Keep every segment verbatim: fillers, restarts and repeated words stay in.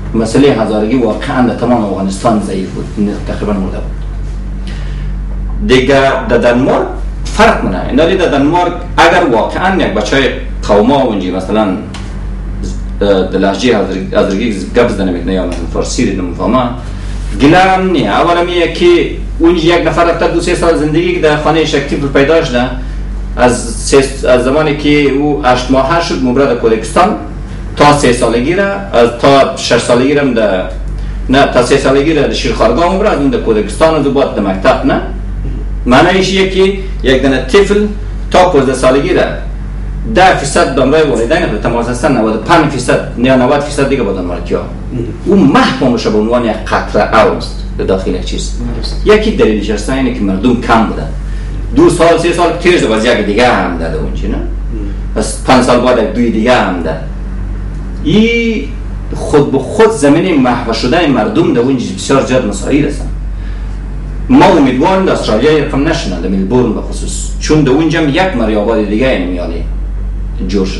مسئله هزارگی واقعا در تمام افغانستان ضعیف بود، تقریبا مرده بود. دیگه در دنمارک فرق منه. اینا در دنمارک اگر واقعا یک بچه قوما اونجی مثلا در لهجه هزارگی گپ زدن میکنه یا مثلا فارسی رو نمیفهمه، گلم نه. اولا میگه که اونجی یک نفر رفته دو سه سال زندگی در خانه شکتی پیدا شده، از از زمانی که او هشت ماه شد مبرد کردستان تا سه سالگی را، از تا شش سالگی را در نه تا سه سالگی را در شیرخوارگاه مبرد اون در کردستان و بعد در مکتب. نه معنیش اینه که یک دانه طفل تا پانزده سالگی را ده درصد دامرای والدین را تماس هستن، نود و پنج درصد یا نود درصد دیگه با دانمارکیا. اون محکوم میشه به عنوان یک قطره آب به داخل یک چیز. یکی دلیلش هست اینه که مردم کم بودن. دو سال سه سال تیز باز یک دیگه هم داده اونجی، نه؟ پس پنج سال بعد دوی دیگه هم داده. این خود به خود زمین محو شدن مردم در اونجی بسیار زیاد مساعد هستن. ما امیدوارم در استرالیا رقم نشنه، در ملبورن به خصوص، چون در اونجا یک مری آباد دیگه نمیاله جور شده.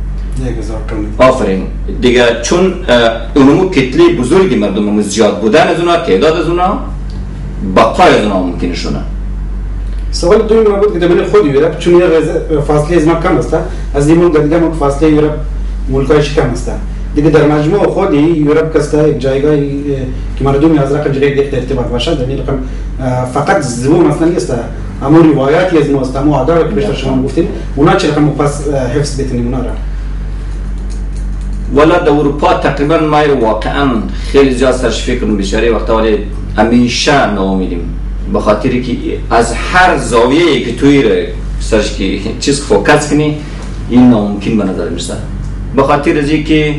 آفرین دیگه، چون اونمو کتلی بزرگی مردم زیاد بودن از اونا، تعداد از اونا، بقای از اونا ممکنه شونه. سوال دومی مربوط که در خود یورپ، چون فاصله از ما کم است، از این ملک دیگه ما فاصله یورپ ملکایش کم است. دیگه در مجموع خودی یورپ کسته یک جایگاهی که مردمی از رقم جلوی دیگه ارتباط باشه، در این رقم فقط زبون مثلا نیست، اما روایاتی از ما است، اما عادات که بیشتر شما گفتین، اونا چه رقم پس حفظ بتونیم اونا را. ولی در اروپا تقریبا ما واقعا خیلی زیاد سرش فکر کنیم بیشتری وقتا، ولی همیشه ناامیدیم به خاطری که از هر زاویه‌ای که توی سرش که چیز فوکس کنی این ناممکن به نظر میرسه. به خاطر از اینکه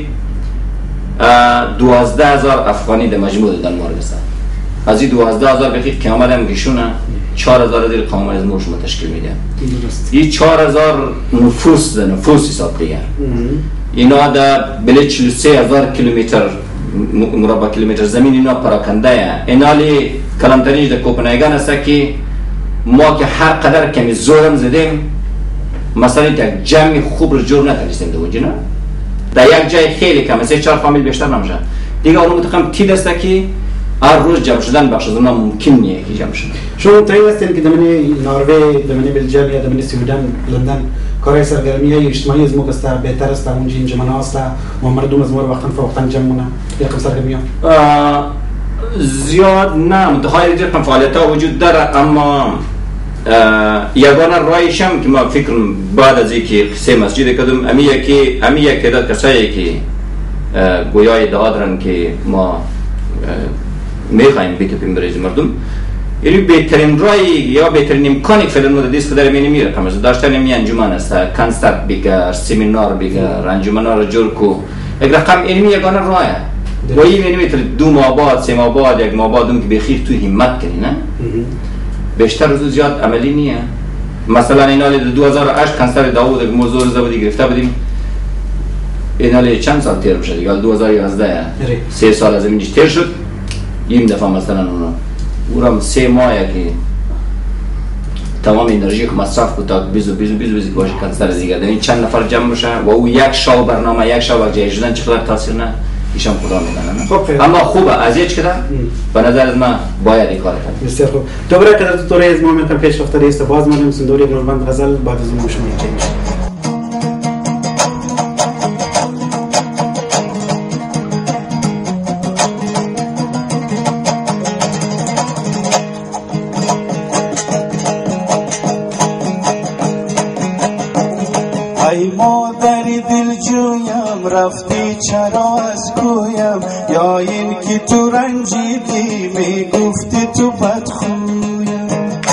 دوازده هزار افغانی در مجموع دنمارک هستن. از این دوازده هزار بخید که آمدن گشونه چهار هزار دیر قوم از موش تشکیل میده. این چهار هزار نفوس ده نفوس حساب دیگر. اینا در بله چهل و سه هزار کیلومتر مربع کیلومتر زمین اینا پراکنده. اینالی کلانترینش در کوپنهاگن است که ما که هر قدر کمی زورم زدیم مثلا یک جمع خوب رو جور نتونستیم دوجی، نه؟ در یک جای خیلی کم، سه چهار فامیل بیشتر نمیشه. دیگه اون متخم تید است که هر روز جمع شدن بخش از اونا ممکن نیه که جمع شدن. شما تایی هستین که دمنی نروژ، دمنی بلژیم یا دمنی سویدن، لندن کارهای سرگرمی های اجتماعی از موقع است بهتر است، اونجا اینجا منو است و مردم از مور وقتا فوقتا جمع مونه یا کم سرگرمی ها؟ زیاد نه، متخیل دیگر کم فعالیت ها وجود داره، اما یگانه رایشم که ما فکر بعد از اینکه سه مسجد کدوم امیه که امی یک تعداد کسایی که گویای ادعا دارن که ما میخوایم بتوپیم برای مردم، یعنی بهترین رای یا بهترین امکانی که فعلا مدت است در میانی میره کاملا داشتن می انجمن است، کنسرت بگیر، سمینار بگیر، انجمنا رو جور کو، یک رقم علمی یگانه رایه. و این میانی میتونه دو ماه بعد، سه ماه بعد، یک ماه بعد اون که بخیر تو همت کنی، نه؟ بیشتر روز زیاد عملی نیه. مثلا اینالی دو هزار و هشت کنسرت داوود که موضوع زبدی گرفته بودیم، اینالی چند سال تیر میشه دیگه، دو هزار و یازده سه سال از اینش تیر شد. این دفعه مثلا اونا اورم سه ماه که تمام انرژی که مصرف بود تا بیست و بیست و بیست و بیست باشه کنسرت دیگه، این چند نفر جمع بشه و او یک شب برنامه یک شب جای شدن چقدر تاثیر نه ایشان خدا میدونن. خب اما خوبه از هیچ کدام به نظر از من باید این کار کنیم. بسیار خوب. دوباره که در دوره از ما میتونم پیش رفته است باز ما نمیسون دوره نوربند غزل بعد از اون شما چه میشه. ای مادر دل جویم رفتی چرا از کویم، یا این که تو رنجیدی میگفتی تو بدخویم.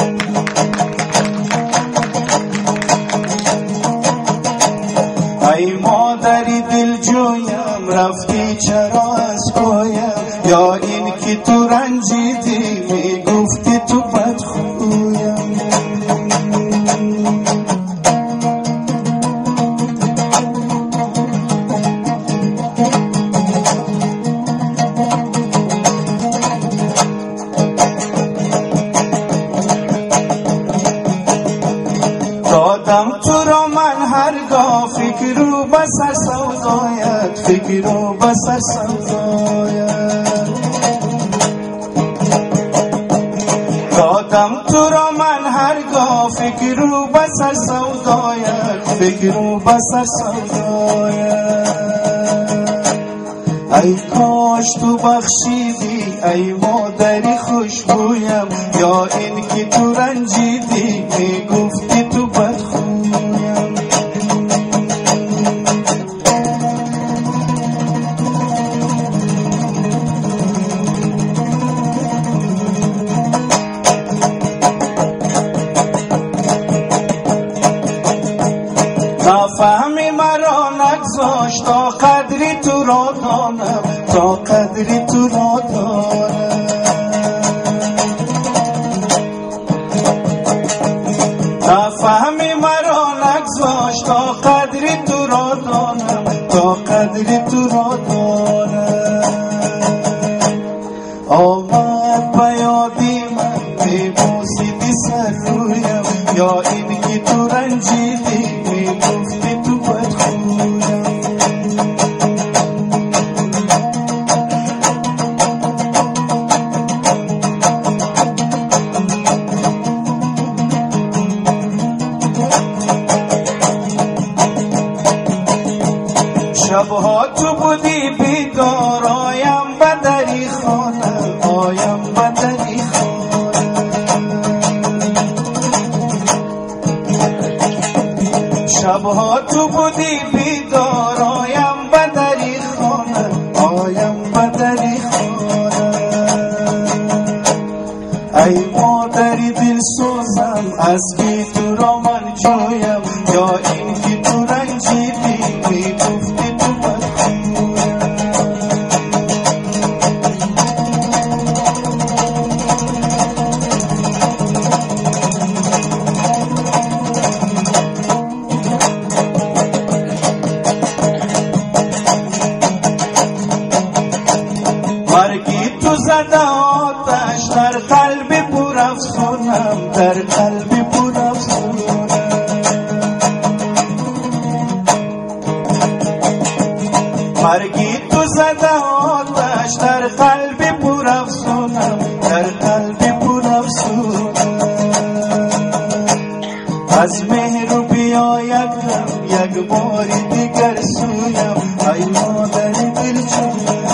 ای مادر دل جویم رفتی چرا از کویم، یا این که تو رنجیدی میگفتی تو بدخویم. دادم تو رو من هرگاه فکر رو بسر سودایت، فکر رو بسر سودایت. دادم تو را من هرگاه فکر و بسر سودایم فکر و بسر سودایم ای کاش تو بخشیدی ای مادری خوشبویم یا این که تو رنجیدی میگفتی تو بدخویم نفهمی مرا نگذاشت تا قدری تو را دانم تا قدری تو را دانم نفهمی مرا نگذاشت تا قدری تو را دانم تا قدری تو را دانم آمد به یادی من میبوسیدی سر رویم یا این که تو رنجیدی میگفتی تو بدخویم شبها تو بودی بیدار آیم به دری خانه آیم به دری خانه شبها تو بودی بیدار آیم به دری خانه آیم به دری خانه ای مادری دل سوزم از بی تو را من جویم یا این که تو رنجیدی میگفتی تو بدخویم مرگی تو زده آتش در قلب پر افسونم در قلب پر افسونم مرگی تو زده آتش در قلب پر افسونم در قلب پر افسونم از مهر بیاید یک بار دیگر سویم ای مادر دلجویم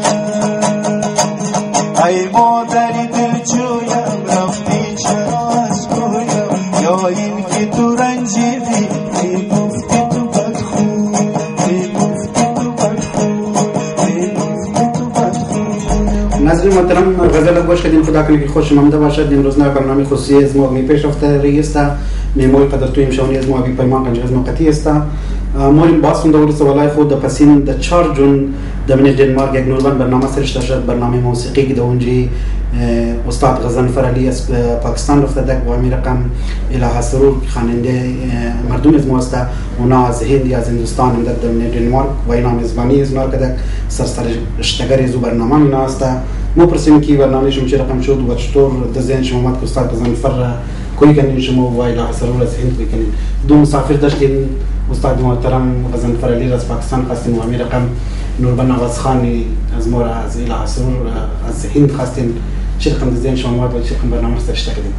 ای مادر دلجویم رفتی چرا از گویم یا این که تو رنجیدی میگفتی تو بدخویم میگفتی تو بدخویم میگفتی تو بدخویم. ناظرین محترم غزل گوش کردیم خدا کنه که خوش آمده باشد. این روزنامه برنامه خصوصی از ما می پیش رفته رئیس است میموی پدرتوی امشانی از ما بی پیمان کنج از موقتی است موریم باز خونده ولی سوالای خود در پسین در چهار جون در من دنمارک یک نوربان برنامه سرشته شد برنامه موسیقی که در اونجی استاد غضنفر علی از پاکستان رفته دک و امیر رقم اله سرور خواننده مردم از ما است اونا از هند یا از هندوستان در در من دنمارک و اینا میزبانی از ما کدک سرسرشتگر از برنامه مینا است ما پرسیم که برنامه شما چه رقم شد و چطور در ذهن شما اومد که استاد غضنفر کوی کنین شما و اله سرور از هند بکنین دو مسافر داشتین استاد محترم غضنفر علی از پاکستان خواستیم و امیر رقم نوربان آغازخانی از ما از اله سرور از هند خواستیم چه رقم ذهن شما اومد و چه رقم برنامه سرشته کردیم؟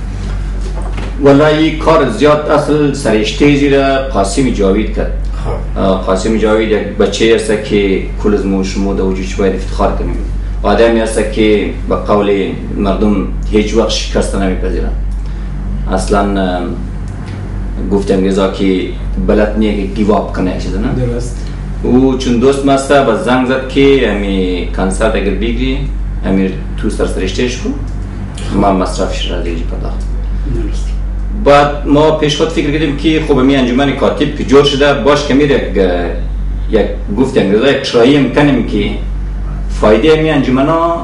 والله کار زیاد اصل سرشته زیر قاسم جاوید کرد. قاسم جاوید یک بچه است که کل از ما شما در وجودش باید افتخار کنیم. آدمی است که به قول مردم هیچ وقت شکست نمیپذیرند. اصلا گفت انگلیزا که بلد نیه که گیواب کنه چیزا نه؟ درست. او چون دوست مسته با زنگ زد که امی کنسرت اگر بگیری امی تو سرسرشتهش کن ما مصرفش را دیگه پرداخت. درست. بعد ما پیش خود فکر کردیم که خب امی انجمن کاتب که جور شده باش که میره یک گفت انگلیزا یک شرایعی میکنیم که فایده امی انجمن ها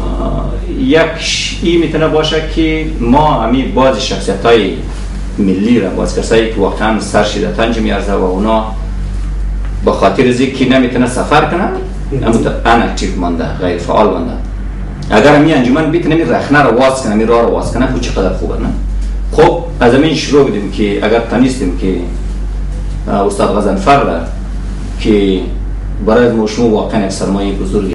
یک ای میتونه باشه که ما امی بعض شخصیت های ملی را باز کسایی که واقعا سرشیده تنج میارزه و اونا با خاطر از که نمیتونه سفر کنه اما ان اکتیو مانده غیر فعال مانده اگر امی انجمن بیتونه می رخنه رو واز کنه می راه رو واز کنه خود چقدر خوبه نه خب از همین شروع بدیم که اگر تانیستیم که استاد غضنفر را که برای ما شما واقعا یک سرمایه بزرگی